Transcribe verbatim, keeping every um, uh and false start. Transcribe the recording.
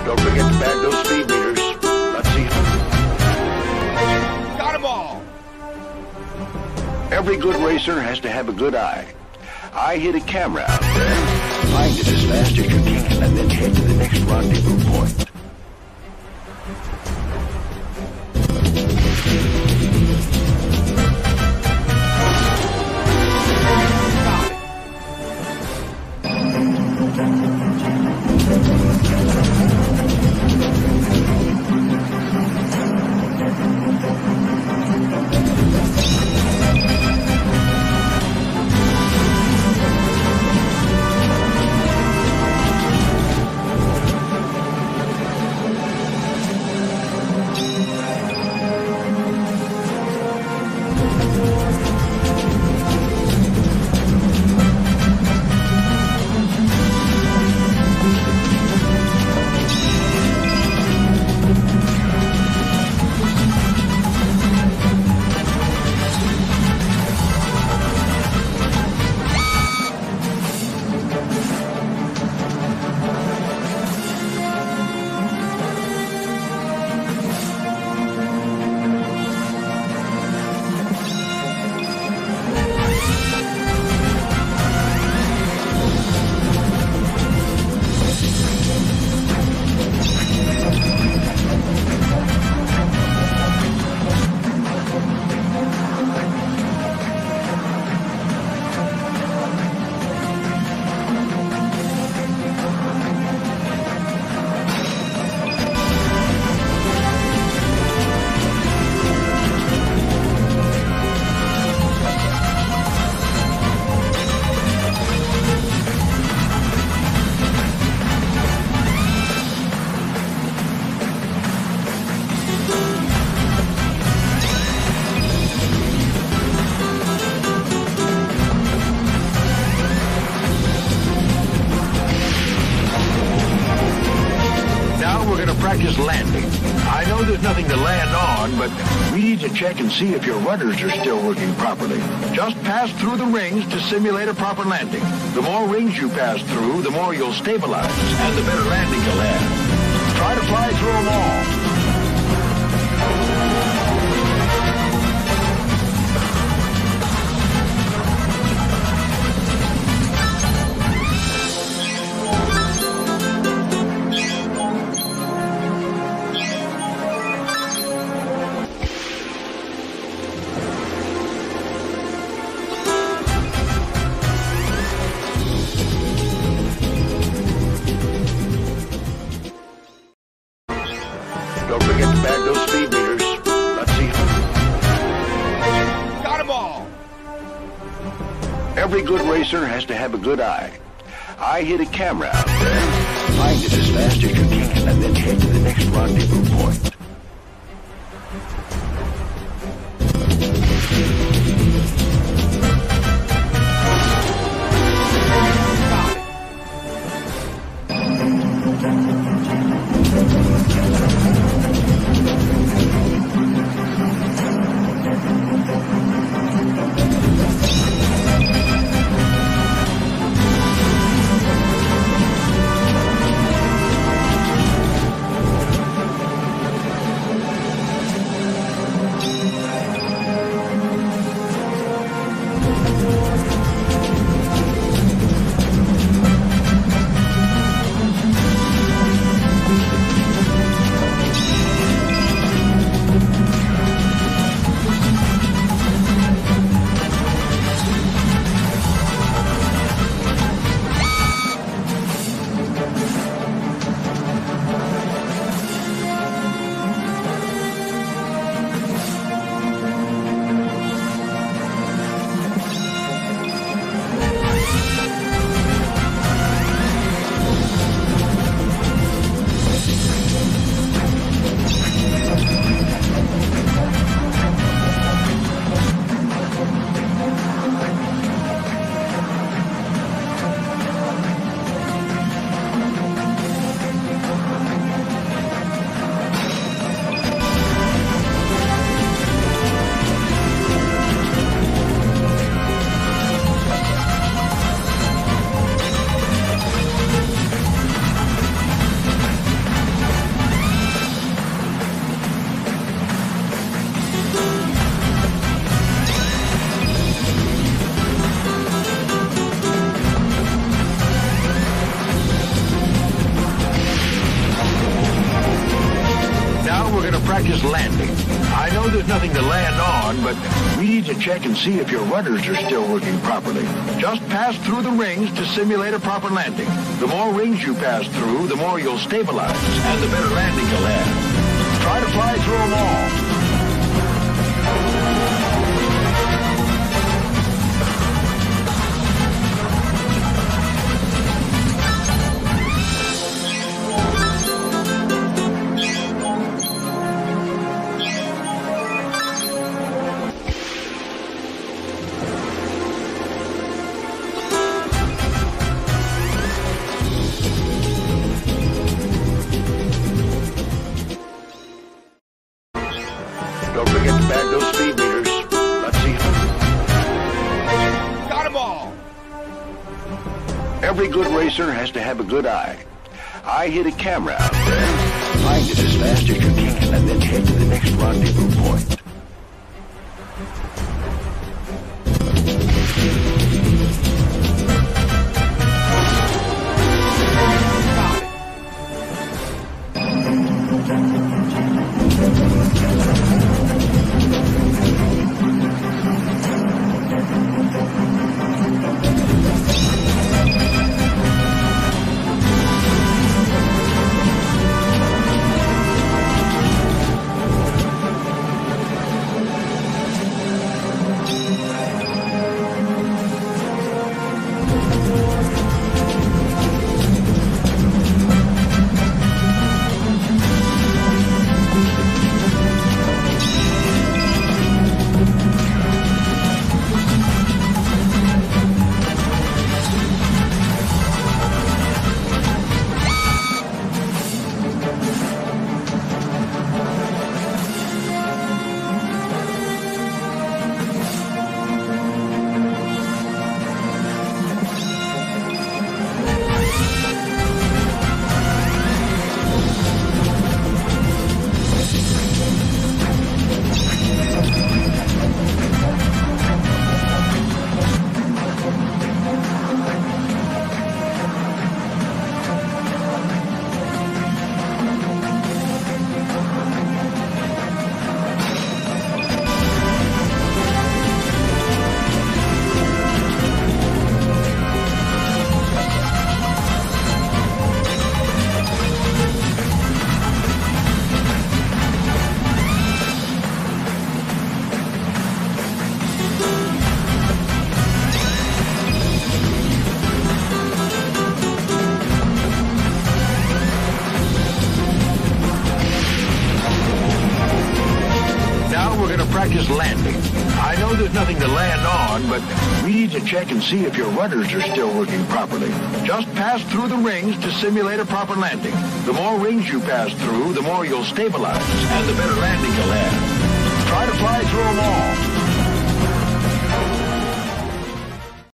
Don't forget to bag those speed meters. Let's see. Got them all! Every good racer has to have a good eye. I hit a camera out there. Find it as fast as you can and then head to the next rendezvous point. Practice landing. I know there's nothing to land on, but we need to check and see if your rudders are still working properly. Just pass through the rings to simulate a proper landing. The more rings you pass through, the more you'll stabilize, and the better landing you'll have. Try to fly through them all. Don't forget to bag those speed meters. Let's see. Got them all! Every good racer has to have a good eye. I hit a camera out there. Find it as fast as you can and then head to the next rendezvous point. practice landing. I know there's nothing to land on, but we need to check and see if your rudders are still working properly. Just pass through the rings to simulate a proper landing. The more rings you pass through, the more you'll stabilize, and the better landing you'll have. Try to fly through them all. Don't forget to bag those speed meters. Let's see. Got 'em all! Every good racer has to have a good eye. I hit a camera out there. Find it as fast as you can, and then head to the next rendezvous point. Practice landing. I know there's nothing to land on, but we need to check and see if your rudders are still working properly. Just pass through the rings to simulate a proper landing. The more rings you pass through, the more you'll stabilize, and the better landing you'll have. Try to fly through them all.